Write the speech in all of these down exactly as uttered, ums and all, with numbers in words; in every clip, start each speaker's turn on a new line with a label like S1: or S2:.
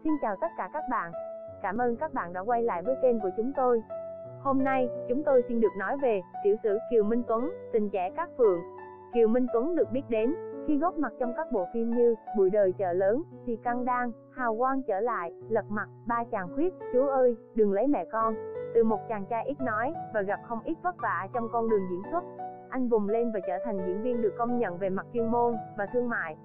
S1: Xin chào tất cả các bạn. Cảm ơn các bạn đã quay lại với kênh của chúng tôi. Hôm nay, chúng tôi xin được nói về tiểu sử Kiều Minh Tuấn, Tình trẻ Cát Phượng. Kiều Minh Tuấn được biết đến khi góp mặt trong các bộ phim như Bụi đời chợ lớn, Thì Căng Đan, Hào quang trở lại, Lật mặt, Ba chàng khuyết, Chú ơi, đừng lấy mẹ con. Từ một chàng trai ít nói và gặp không ít vất vả trong con đường diễn xuất, anh vùng lên và trở thành diễn viên được công nhận về mặt chuyên môn và thương mại.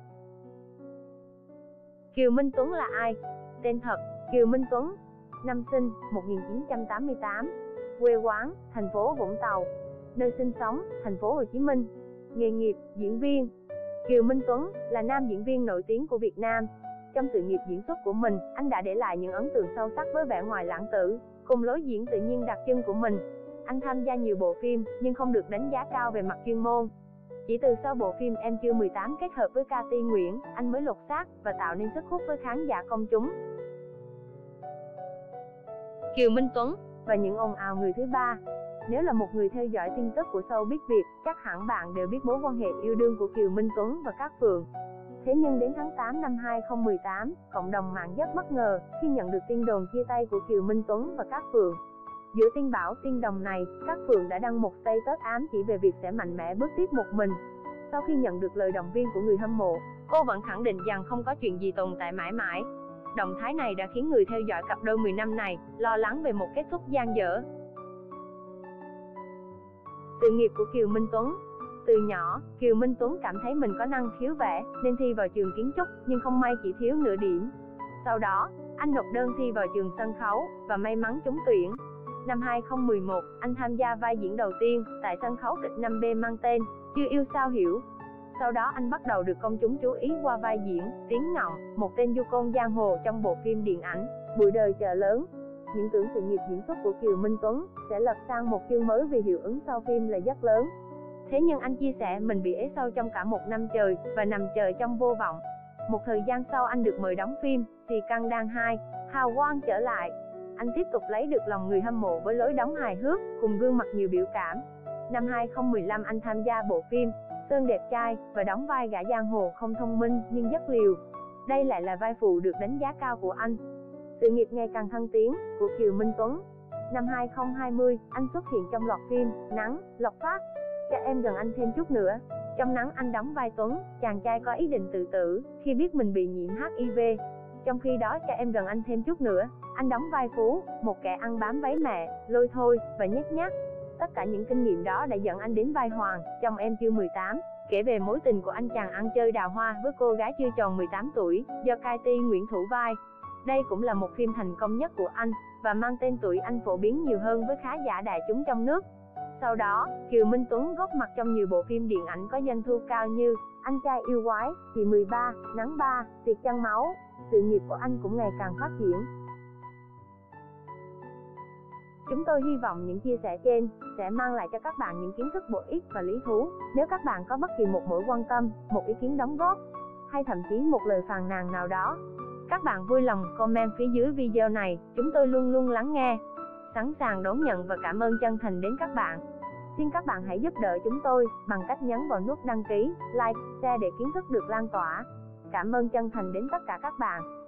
S1: Kiều Minh Tuấn là ai? Tên thật: Kiều Minh Tuấn. Năm sinh: một nghìn chín trăm tám mươi tám. Quê quán: thành phố Vũng Tàu. Nơi sinh sống: thành phố Hồ Chí Minh. Nghề nghiệp: diễn viên. Kiều Minh Tuấn là nam diễn viên nổi tiếng của Việt Nam. Trong sự nghiệp diễn xuất của mình, anh đã để lại những ấn tượng sâu sắc với vẻ ngoài lãng tử cùng lối diễn tự nhiên đặc trưng của mình. Anh tham gia nhiều bộ phim nhưng không được đánh giá cao về mặt chuyên môn. Chỉ từ sau bộ phim Em Chưa mười tám kết hợp với Ca Ti Nguyễn, anh mới lột xác và tạo nên sức hút với khán giả công chúng. Kiều Minh Tuấn và những ồn ào người thứ ba. Nếu là một người theo dõi tin tức của showbiz Việt, chắc hẳn bạn đều biết mối quan hệ yêu đương của Kiều Minh Tuấn và Cát Phượng. Thế nhưng đến tháng tám năm hai không một tám, cộng đồng mạng rất bất ngờ khi nhận được tin đồn chia tay của Kiều Minh Tuấn và Cát Phượng. Giữa tin bão tin đồn này, Cát Phượng đã đăng một status ám chỉ về việc sẽ mạnh mẽ bước tiếp một mình. Sau khi nhận được lời động viên của người hâm mộ, cô vẫn khẳng định rằng không có chuyện gì tồn tại mãi mãi. Động thái này đã khiến người theo dõi cặp đôi mười năm này lo lắng về một kết thúc dang dở. Sự nghiệp của Kiều Minh Tuấn. Từ nhỏ, Kiều Minh Tuấn cảm thấy mình có năng khiếu vẽ nên thi vào trường kiến trúc, nhưng không may chỉ thiếu nửa điểm. Sau đó, anh nộp đơn thi vào trường sân khấu và may mắn trúng tuyển. Năm hai không một một, anh tham gia vai diễn đầu tiên tại sân khấu kịch năm B mang tên Chưa yêu sao hiểu. Sau đó anh bắt đầu được công chúng chú ý qua vai diễn Tiếng Ngọng, một tên du côn giang hồ trong bộ phim điện ảnh Bụi đời chợ lớn. Những tưởng sự nghiệp diễn xuất của Kiều Minh Tuấn sẽ lật sang một chương mới vì hiệu ứng sau phim là rất lớn. Thế nhưng anh chia sẻ mình bị ế sâu trong cả một năm trời và nằm chờ trong vô vọng. Một thời gian sau anh được mời đóng phim Thì Căng Đan hai, Hào quang trở lại. Anh tiếp tục lấy được lòng người hâm mộ với lối đóng hài hước cùng gương mặt nhiều biểu cảm. Năm hai không một lăm anh tham gia bộ phim Sơn Đẹp Trai và đóng vai gã giang hồ không thông minh nhưng rất liều. Đây lại là vai phụ được đánh giá cao của anh. Sự nghiệp ngày càng thăng tiến của Kiều Minh Tuấn. Năm hai không hai không, anh xuất hiện trong loạt phim Nắng, Lộc Phát, Cho em gần anh thêm chút nữa. Trong Nắng anh đóng vai Tuấn, chàng trai có ý định tự tử khi biết mình bị nhiễm H I V. Trong khi đó Cho em gần anh thêm chút nữa, anh đóng vai Phú, một kẻ ăn bám váy mẹ, lôi thôi và nhếch nhác. Tất cả những kinh nghiệm đó đã dẫn anh đến vai Hoàng trong Em Chưa mười tám, kể về mối tình của anh chàng ăn chơi đào hoa với cô gái chưa tròn mười tám tuổi do Ca Ti Nguyễn thủ vai. Đây cũng là một phim thành công nhất của anh và mang tên tuổi anh phổ biến nhiều hơn với khán giả đại chúng trong nước. Sau đó, Kiều Minh Tuấn góp mặt trong nhiều bộ phim điện ảnh có doanh thu cao như Anh Trai Yêu Quái, Chị mười ba, Nắng ba, Tiệc Trăng Máu. Sự nghiệp của anh cũng ngày càng phát triển. Chúng tôi hy vọng những chia sẻ trên sẽ mang lại cho các bạn những kiến thức bổ ích và lý thú. Nếu các bạn có bất kỳ một mối quan tâm, một ý kiến đóng góp, hay thậm chí một lời phàn nàn nào đó, các bạn vui lòng comment phía dưới video này, chúng tôi luôn luôn lắng nghe, sẵn sàng đón nhận và cảm ơn chân thành đến các bạn. Xin các bạn hãy giúp đỡ chúng tôi bằng cách nhấn vào nút đăng ký, like, share để kiến thức được lan tỏa. Cảm ơn chân thành đến tất cả các bạn.